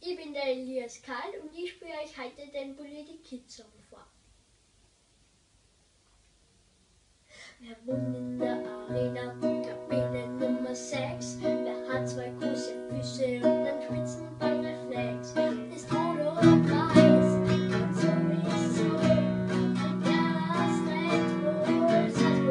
Ich bin der Elias Karl und ich spiele euch heute den Politik Kids Song vor. Wer wohnt in der Arena, Kabine Nummer 6? Wer hat zwei große Füße und einen Spitzenballreflex? Ist rot oder weiß und sowieso. Und das Red Bull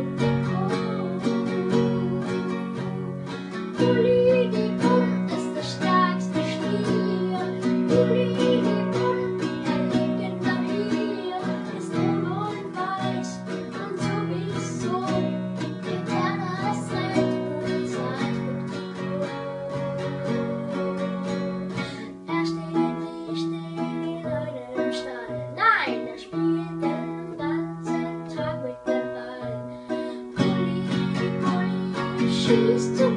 Salzburg. Politikum ist das stärkste Stier. Politikum, er liegt da hier. Ist rot und weiß und sowieso. Und das Red Bull Salzburg. Er steht nicht still in einem Stall. Nein, er spielt den ganzen Tag mit dem Ball. Pulli, Pulli, schießt zu